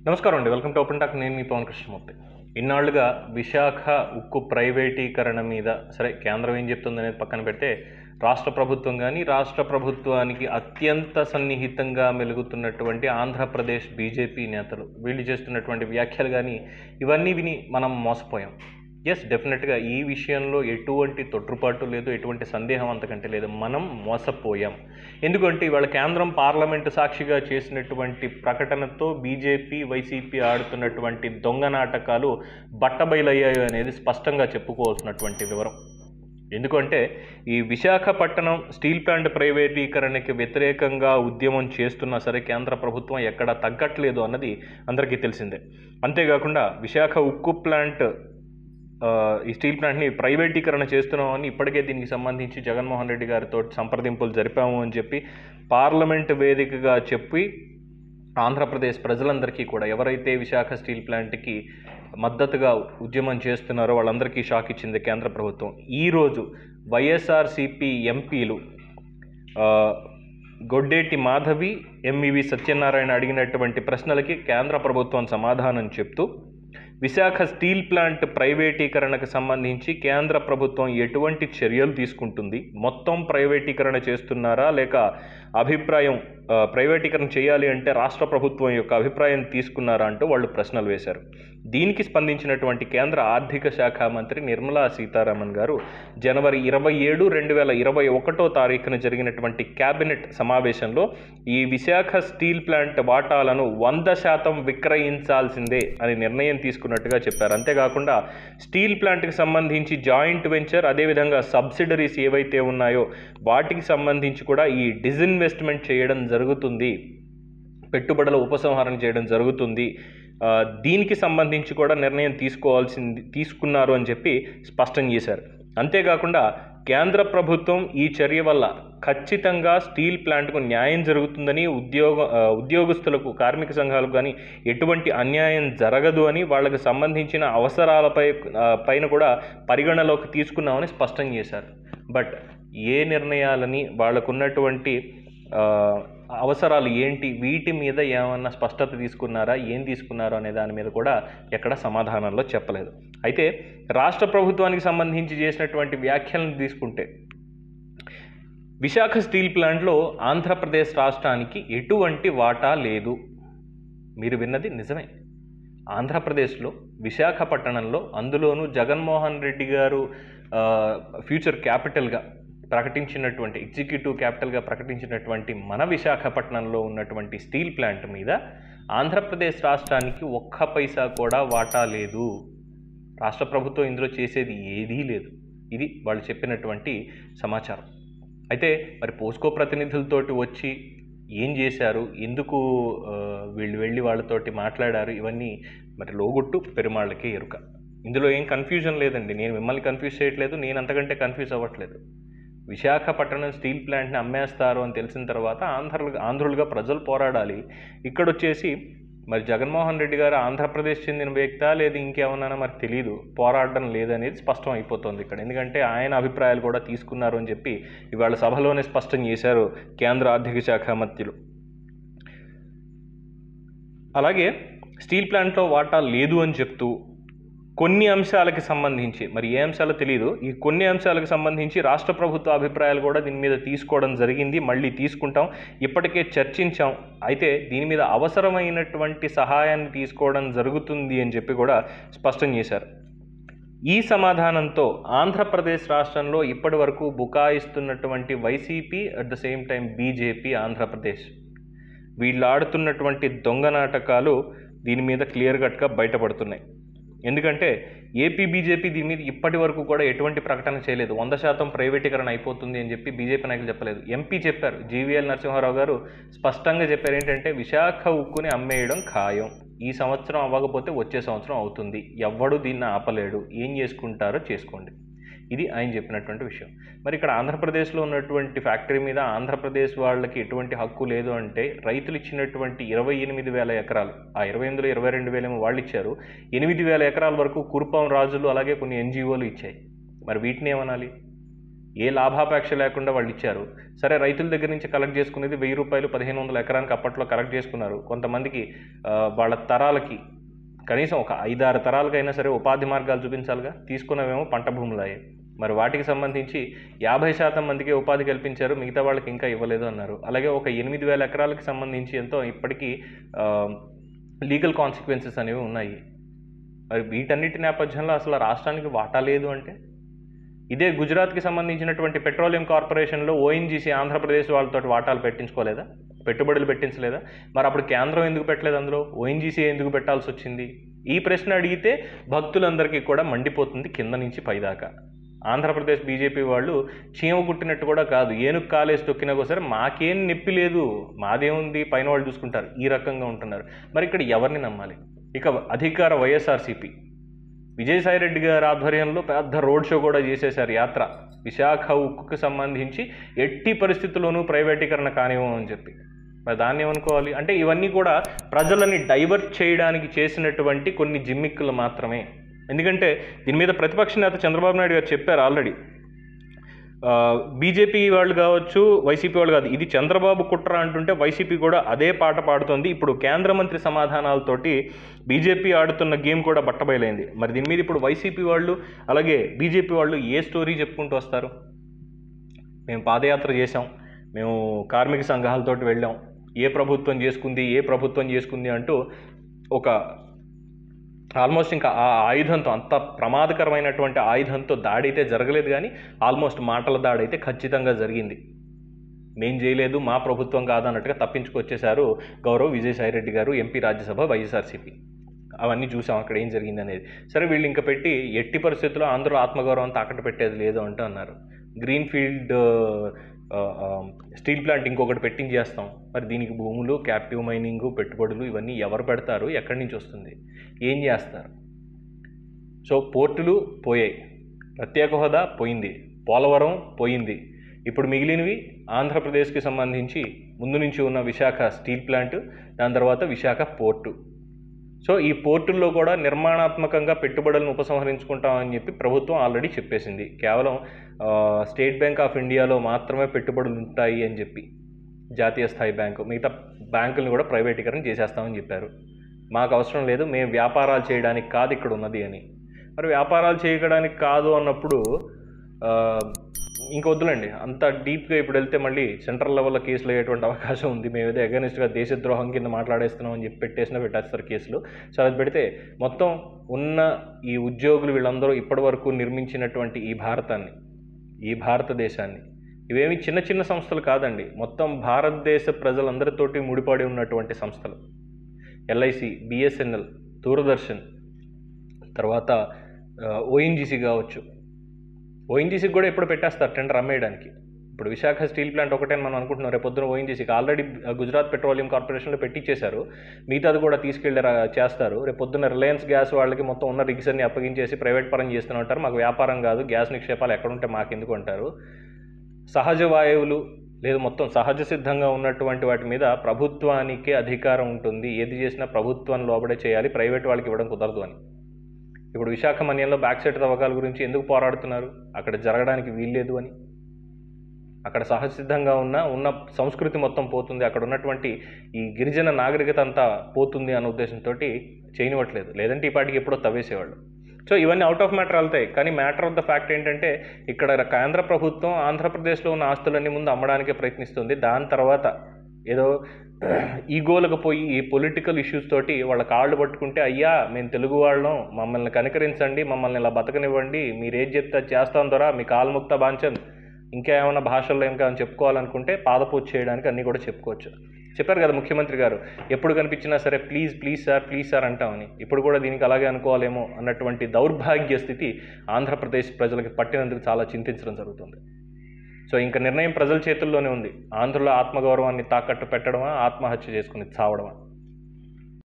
నమస్కారం అండి. Welcome to open talk. నేను మీ పవన్ కృష్ణమూర్తి. ఇన్నాళ్లుగా విశాఖ ఉక్కు ప్రైవేటీకరణ మీద సరే కేంద్రం ఏం చెప్తుందనేది పక్కన పెడితే రాష్ట్ర ప్రభుత్వం కానీ రాష్ట్ర ప్రభుత్వానికి అత్యంత సన్నిహితంగా మెలుగుతున్నటువంటి ఆంధ్రప్రదేశ్ బీజేపీ నేతలు వీళ్ళు చేస్తున్నటువంటి వ్యాఖ్యలు కానీ ఇవన్నీ విని మనం మోసపోయాం. ఎస్, డెఫినెట్గా ఈ విషయంలో ఎటువంటి తొట్టుపాటు లేదు, ఎటువంటి సందేహం అంతకంటే లేదు. మనం మోసపోయాం. ఎందుకంటే ఇవాళ కేంద్రం పార్లమెంటు సాక్షిగా చేసినటువంటి ప్రకటనతో బీజేపీ వైసీపీ ఆడుతున్నటువంటి దొంగ నాటకాలు బట్టబయలయ్యాయి అనేది స్పష్టంగా చెప్పుకోవాల్సినటువంటి వివరం. ఎందుకంటే ఈ విశాఖపట్నం స్టీల్ ప్లాంట్ ప్రైవేటీకరణకి వ్యతిరేకంగా ఉద్యమం చేస్తున్నా సరే కేంద్ర ప్రభుత్వం ఎక్కడా తగ్గట్లేదు అన్నది అందరికీ తెలిసిందే. అంతేకాకుండా విశాఖ ఉక్కు ప్లాంట్ ఈ స్టీల్ ప్లాంట్ని ప్రైవేటీకరణ చేస్తున్నామని ఇప్పటికే దీనికి సంబంధించి జగన్మోహన్ రెడ్డి గారితో సంప్రదింపులు జరిపాము అని చెప్పి పార్లమెంటు వేదికగా చెప్పి ఆంధ్రప్రదేశ్ ప్రజలందరికీ కూడా ఎవరైతే విశాఖ స్టీల్ ప్లాంట్కి మద్దతుగా ఉద్యమం చేస్తున్నారో వాళ్ళందరికీ షాక్ ఇచ్చింది కేంద్ర ప్రభుత్వం. ఈరోజు వైఎస్ఆర్సీపీ ఎంపీలు గొడ్డేటి మాధవి, ఎంవివి సత్యనారాయణ అడిగినటువంటి ప్రశ్నలకి కేంద్ర ప్రభుత్వం సమాధానం చెప్తూ విశాఖ స్టీల్ ప్లాంట్ ప్రైవేటీకరణకు సంబంధించి కేంద్ర ప్రభుత్వం ఎటువంటి చర్యలు తీసుకుంటుంది, మొత్తం ప్రైవేటీకరణ చేస్తున్నారా లేక ప్రైవేటీకరణ చేయాలి అంటే రాష్ట్ర ప్రభుత్వం యొక్క అభిప్రాయం తీసుకున్నారా అంటూ వాళ్ళు ప్రశ్నలు వేశారు. దీనికి స్పందించినటువంటి కేంద్ర ఆర్థిక శాఖ మంత్రి నిర్మలా సీతారామన్ గారు జనవరి 27, 2021 జరిగినటువంటి క్యాబినెట్ సమావేశంలో ఈ విశాఖ స్టీల్ ప్లాంట్ వాటాలను 100% విక్రయించాల్సిందే అని నిర్ణయం తీసుకున్నట్టుగా చెప్పారు. అంతేకాకుండా స్టీల్ ప్లాంట్కి సంబంధించి జాయింట్ వెంచర్ అదేవిధంగా సబ్సిడరీస్ ఏవైతే ఉన్నాయో వాటికి సంబంధించి కూడా ఈ డిజిన్వెస్ట్మెంట్ చేయడం జరుగుతుంది, పెట్టుబడుల ఉపసంహరణ చేయడం జరుగుతుంది, దీనికి సంబంధించి కూడా నిర్ణయం తీసుకున్నారు అని చెప్పి స్పష్టం చేశారు. అంతేకాకుండా కేంద్ర ప్రభుత్వం ఈ చర్య వల్ల ఖచ్చితంగా స్టీల్ ప్లాంట్కు న్యాయం జరుగుతుందని, ఉద్యోగస్తులకు కార్మిక సంఘాలకు కానీ ఎటువంటి అన్యాయం జరగదు అని, వాళ్ళకి సంబంధించిన పైన కూడా పరిగణలోకి తీసుకున్నామని స్పష్టం చేశారు. బట్ ఏ నిర్ణయాలని, వాళ్ళకున్నటువంటి అవసరాలు ఏంటి, వీటి మీద ఏమన్నా స్పష్టత తీసుకున్నారా, ఏం తీసుకున్నారో అనే దాని మీద కూడా ఎక్కడ సమాధానంలో చెప్పలేదు. అయితే రాష్ట్ర ప్రభుత్వానికి సంబంధించి చేసినటువంటి వ్యాఖ్యలను తీసుకుంటే విశాఖ స్టీల్ ప్లాంట్లో ఆంధ్రప్రదేశ్ రాష్ట్రానికి ఎటువంటి వాటా లేదు. మీరు విన్నది నిజమే. ఆంధ్రప్రదేశ్లో విశాఖపట్నంలో, అందులోనూ జగన్మోహన్ రెడ్డి గారు ఫ్యూచర్ క్యాపిటల్గా ప్రకటించినటువంటి, ఎగ్జిక్యూటివ్ క్యాపిటల్గా ప్రకటించినటువంటి మన విశాఖపట్నంలో ఉన్నటువంటి స్టీల్ ప్లాంట్ మీద ఆంధ్రప్రదేశ్ రాష్ట్రానికి ఒక్క పైసా కూడా వాటా లేదు. రాష్ట్ర ప్రభుత్వం ఇందులో చేసేది ఏదీ లేదు. ఇది వాళ్ళు చెప్పినటువంటి సమాచారం. అయితే మరి పోస్కో ప్రతినిధులతోటి వచ్చి ఏం చేశారు, ఎందుకు వీళ్ళు వెళ్ళి వాళ్ళతోటి మాట్లాడారు, ఇవన్నీ మరి లోగొట్టు పెరుమాళ్ళకే ఎరుక. ఇందులో ఏం కన్ఫ్యూజన్ లేదండి. నేను మిమ్మల్ని కన్ఫ్యూజ్ చేయట్లేదు, నేను అంతకంటే కన్ఫ్యూజ్ అవ్వట్లేదు. విశాఖపట్నం స్టీల్ ప్లాంట్ని అమ్మేస్తారు అని తెలిసిన తర్వాత ఆంధ్రులుగా ప్రజలు పోరాడాలి. ఇక్కడొచ్చేసి మరి జగన్మోహన్ రెడ్డి గారు ఆంధ్రప్రదేశ్ చెందిన వ్యక్తా లేదు ఇంకేమన్నా మరి తెలియదు, పోరాడడం లేదనేది స్పష్టం అయిపోతుంది ఇక్కడ. ఎందుకంటే ఆయన అభిప్రాయాలు కూడా తీసుకున్నారు అని చెప్పి ఇవాళ సభలోనే స్పష్టం చేశారు కేంద్ర ఆర్థిక శాఖ మంత్రులు. అలాగే స్టీల్ ప్లాంట్లో వాటా లేదు అని చెప్తూ కొన్ని అంశాలకి సంబంధించి, మరి ఏ అంశాలో తెలియదు, ఈ కొన్ని అంశాలకు సంబంధించి రాష్ట్ర ప్రభుత్వ అభిప్రాయాలు కూడా దీని మీద తీసుకోవడం జరిగింది, మళ్ళీ తీసుకుంటాం, ఇప్పటికే చర్చించాం, అయితే దీని మీద అవసరమైనటువంటి సహాయాన్ని తీసుకోవడం జరుగుతుంది అని చెప్పి కూడా స్పష్టం చేశారు. ఈ సమాధానంతో ఆంధ్రప్రదేశ్ రాష్ట్రంలో ఇప్పటి వరకు బుకాయిస్తున్నటువంటి YCP, at the same time BJP Andhra Pradesh, వీళ్ళు ఆడుతున్నటువంటి దొంగ నాటకాలు దీని మీద క్లియర్ కట్గా బయటపడుతున్నాయి. ఎందుకంటే ఏపీ బీజేపీ దీని మీద ఇప్పటి వరకు కూడా ఎటువంటి ప్రకటన చేయలేదు. 100% ప్రైవేటీకరణ అయిపోతుంది అని చెప్పి బీజేపీ నాయకులు చెప్పలేదు. ఎంపీ చెప్పారు, జీవీఎల్ నరసింహారావు గారు స్పష్టంగా చెప్పారు ఏంటంటే విశాఖ ఉక్కుని అమ్మేయడం ఖాయం, ఈ సంవత్సరం అవ్వకపోతే వచ్చే సంవత్సరం అవుతుంది, ఎవ్వడు దీన్ని ఆపలేడు, ఏం చేసుకుంటారో చేసుకోండి. ఇది ఆయన చెప్పినటువంటి విషయం. మరి ఇక్కడ ఆంధ్రప్రదేశ్లో ఉన్నటువంటి ఫ్యాక్టరీ మీద ఆంధ్రప్రదేశ్ వాళ్ళకి ఎటువంటి హక్కు లేదు అంటే రైతులు ఇచ్చినటువంటి 28,000 ఎకరాలు, ఆ 28,000 22,000 వాళ్ళు ఇచ్చారు, 8,000 ఎకరాల వరకు కురుపాం రాజులు అలాగే కొన్ని ఎన్జిఓలు ఇచ్చాయి. మరి వీటిని ఏమనాలి? ఏ లాభాపేక్ష లేకుండా వాళ్ళు ఇచ్చారు. సరే, రైతుల దగ్గర నుంచి కలెక్ట్ చేసుకునేది 1000 రూపాయలు 1500 ఎకరానికి అప్పట్లో కలెక్ట్ చేసుకున్నారు. కొంతమందికి వాళ్ళ తరాలకి కనీసం ఒక 5-6 తరాలకైనా సరే ఉపాధి మార్గాలు చూపించాలిగా. తీసుకున్నవేమో పంట భూములయ్యాయి. మరి వాటికి సంబంధించి 50% మందికి ఉపాధి కల్పించారు, మిగతా వాళ్ళకి ఇంకా ఇవ్వలేదు అన్నారు. అలాగే ఒక 8000 ఎకరాలకు సంబంధించి ఎంతో ఇప్పటికీ లీగల్ కాన్సిక్వెన్సెస్ అనేవి ఉన్నాయి. మరి వీటన్నిటి నేపథ్యంలో అసలు రాష్ట్రానికి వాటా లేదు అంటే, ఇదే గుజరాత్కి సంబంధించినటువంటి పెట్రోలియం కార్పొరేషన్లో ఓఎన్జీసీ ఆంధ్రప్రదేశ్ వాళ్ళతో వాటాలు పెట్టించుకోలేదా, పెట్టుబడులు పెట్టించలేదా? మరి అప్పుడు కేంద్రం ఎందుకు పెట్టలేదు, అందులో ఓఎన్జీసీ ఎందుకు పెట్టాల్సి వచ్చింది? ఈ ప్రశ్న అడిగితే భక్తులందరికీ కూడా మండిపోతుంది కింద నుంచి పైదాకా. ఆంధ్రప్రదేశ్ బీజేపీ వాళ్ళు చీమ కుట్టినట్టు కూడా కాదు, ఏనుగు కాలేసి తొక్కినా సరే మాకేం నొప్పి లేదు, మాదేముంది, పైన వాళ్ళు చూసుకుంటారు, ఈ రకంగా ఉంటున్నారు. మరి ఇక్కడ ఎవరిని నమ్మాలి? ఇక అధికార వైఎస్ఆర్సీపీ విజయసాయిరెడ్డి గారి ఆధ్వర్యంలో పెద్ద రోడ్ షో కూడా చేసేశారు, యాత్ర. విశాఖ ఉక్కుకు సంబంధించి ఎట్టి పరిస్థితుల్లోనూ ప్రైవేటీకరణ కానివ్వమని చెప్పి. మరి దాన్ని ఏమనుకోవాలి అంటే, ఇవన్నీ కూడా ప్రజలని డైవర్ట్ చేయడానికి చేసినటువంటి కొన్ని జిమ్మిక్కులు మాత్రమే. ఎందుకంటే దీని మీద ప్రతిపక్ష నేత చంద్రబాబు నాయుడు గారు చెప్పారు ఆల్రెడీ. బీజేపీ వాళ్ళు కావచ్చు, వైసీపీ వాళ్ళు కాదు, ఇది చంద్రబాబు కుట్ర అంటుంటే వైసీపీ కూడా అదే పాట పాడుతోంది. ఇప్పుడు కేంద్ర మంత్రి సమాధానాలతోటి బీజేపీ ఆడుతున్న గేమ్ కూడా బట్టబయలైంది. మరి దీని మీద ఇప్పుడు వైసీపీ వాళ్ళు అలాగే బీజేపీ వాళ్ళు ఏ స్టోరీ చెప్పుకుంటూ వస్తారు? మేము పాదయాత్ర చేసాం, మేము కార్మిక సంఘాలతోటి వెళ్ళాం, ఏ ప్రభుత్వం చేసుకుంది అంటూ ఒక ఆల్మోస్ట్ ఇంకా ఆ ఆయుధంతో, అంత ప్రమాదకరమైనటువంటి ఆయుధంతో దాడి అయితే జరగలేదు, కానీ ఆల్మోస్ట్ మాటల దాడి అయితే ఖచ్చితంగా జరిగింది. మేం చేయలేదు, మా ప్రభుత్వం కాదన్నట్టుగా తప్పించుకొచ్చేశారు గౌరవ్ విజయసాయిరెడ్డి గారు, ఎంపీ రాజ్యసభ వైఎస్ఆర్సీపీ. అవన్నీ చూసాం అక్కడ ఏం జరిగింది అనేది. సరే, వీళ్ళు ఇంకా పెట్టి ఎట్టి పరిస్థితుల్లో ఆంధ్ర ఆత్మగౌరవం తాకట్టు పెట్టేది లేదు అంటూ అన్నారు. గ్రీన్ఫీల్డ్ స్టీల్ ప్లాంట్ ఇంకొకటి పెట్టించేస్తాం. మరి దీనికి భూములు, క్యాప్టివ్ మైనింగ్, పెట్టుబడులు ఇవన్నీ ఎవరు పెడతారు, ఎక్కడి నుంచి వస్తుంది, ఏం చేస్తారు? సో పోర్టులు పోయాయి, ప్రత్యేక హోదా పోయింది, పోలవరం పోయింది. ఇప్పుడు మిగిలినవి ఆంధ్రప్రదేశ్కి సంబంధించి ముందు నుంచి ఉన్న విశాఖ స్టీల్ ప్లాంట్, దాని తర్వాత విశాఖ పోర్టు. సో ఈ పోర్టుల్లో కూడా నిర్మాణాత్మకంగా పెట్టుబడులను ఉపసంహరించుకుంటామని చెప్పి ప్రభుత్వం ఆల్రెడీ చెప్పేసింది. కేవలం స్టేట్ బ్యాంక్ ఆఫ్ ఇండియాలో మాత్రమే పెట్టుబడులు ఉంటాయి అని చెప్పి, జాతీయ స్థాయి బ్యాంకు, మిగతా బ్యాంకులను కూడా ప్రైవేటీకరణ చేసేస్తామని చెప్పారు. మాకు అవసరం లేదు, మేము వ్యాపారాలు చేయడానికి కాదు ఇక్కడ ఉన్నది అని. మరి వ్యాపారాలు చేయడానికి కాదు అన్నప్పుడు ఇంకొద్దులండి, అంత డీప్గా ఇప్పుడు వెళ్తే మళ్ళీ సెంట్రల్ లెవెల్లో కేసులు అయ్యేటువంటి అవకాశం ఉంది. మేము ఏదో అగెనిస్ట్గా దేశద్రోహం కింద మాట్లాడేస్తున్నాం అని చెప్పి పెట్టేస్తారు కేసులు. సో అది పెడితే మొత్తం ఉన్న ఈ ఉద్యోగులు వీళ్ళందరూ ఇప్పటి వరకు నిర్మించినటువంటి ఈ భారతదేశాన్ని, ఇవేమి చిన్న చిన్న సంస్థలు కాదండి, మొత్తం భారతదేశ ప్రజలందరితోటి ముడిపడి ఉన్నటువంటి సంస్థలు. ఎల్ఐసి, బిఎస్ఎన్ఎల్, దూరదర్శన్, తర్వాత ఓఎన్జీసీ కావచ్చు. ఓఎన్జీసీకి కూడా ఎప్పుడు పెట్టేస్తారు టెండర్ అమ్మేయడానికి. ఇప్పుడు విశాఖ స్టీల్ ప్లాంట్ ఒకటే మనం అనుకుంటున్నాం, రేపు పొద్దున ఓఎన్జీసీకి ఆల్రెడీ గుజరాత్ పెట్రోలియం కార్పొరేషన్లో పెట్టించేశారు, మిగతాది కూడా తీసుకెళ్ళి చేస్తారు. రేపు పొద్దున్న రిలయన్స్ గ్యాస్ వాళ్ళకి మొత్తం ఉన్న రిగ్స్ అన్ని అప్పగించేసి ప్రైవేట్ పరం చేస్తూనే ఉంటారు. మాకు వ్యాపారం కాదు, గ్యాస్ నిక్షేపాలు ఎక్కడుంటే మాకెందుకు అంటారు. సహజ వాయువులు లేదు, మొత్తం సహజ సిద్ధంగా ఉన్నటువంటి వాటి మీద ప్రభుత్వానికే అధికారం ఉంటుంది, ఏది చేసినా ప్రభుత్వం లోబడే చేయాలి, ప్రైవేట్ వాళ్ళకి ఇవ్వడం కుదరదు అని. ఇప్పుడు విశాఖ మన్యంలో బ్యాక్ సైడ్ తవ్వకాల గురించి ఎందుకు పోరాడుతున్నారు? అక్కడ జరగడానికి వీల్లేదు అని. అక్కడ సహజసిద్ధంగా ఉన్న సంస్కృతి మొత్తం పోతుంది, అక్కడ ఉన్నటువంటి ఈ గిరిజన నాగరికత అంతా పోతుంది అన్న ఉద్దేశంతో చేయనివ్వట్లేదు, లేదంటే ఈ పాటికి ఎప్పుడో తవ్వేసేవాళ్ళు. సో ఇవన్నీ అవుట్ ఆఫ్ మ్యాటర్ వెళ్తాయి. కానీ మ్యాటర్ ఆఫ్ ద ఫ్యాక్ట్ ఏంటంటే, ఇక్కడ కేంద్ర ప్రభుత్వం ఆంధ్రప్రదేశ్లో ఉన్న ఆస్తులన్నీ ముందు అమ్మడానికే ప్రయత్నిస్తుంది. దాని తర్వాత ఏదో ఈగోలకు పోయి ఈ పొలిటికల్ ఇష్యూస్ తోటి వాళ్ళ కాళ్ళు పట్టుకుంటే, అయ్యా మేము తెలుగు వాళ్ళం, మమ్మల్ని కనికరించండి, మమ్మల్ని ఇలా బతకనివ్వండి, మీరు ఏది చెప్తే చేస్తాం ద్వారా మీ కాల్ముక్త బాంచన్, ఇంకా ఏమైనా భాషల్లో ఇంకా చెప్పుకోవాలనుకుంటే పాదపూజ చేయడానికి అన్నీ కూడా చెప్పుకోవచ్చు. చెప్పారు కదా ముఖ్యమంత్రి గారు, ఎప్పుడు కనిపించినా సరే ప్లీజ్ సార్ అంటామని. ఇప్పుడు కూడా దీనికి అలాగే అనుకోవాలేమో అన్నటువంటి దౌర్భాగ్య స్థితి ఆంధ్రప్రదేశ్ ప్రజలకు పట్టినందుకు చాలా చింతించడం జరుగుతుంది. సో ఇంకా నిర్ణయం ప్రజల చేతుల్లోనే ఉంది. ఆంధ్రుల ఆత్మగౌరవాన్ని తాకట్టు పెట్టడమా, ఆత్మహత్య చేసుకుని చావడమా?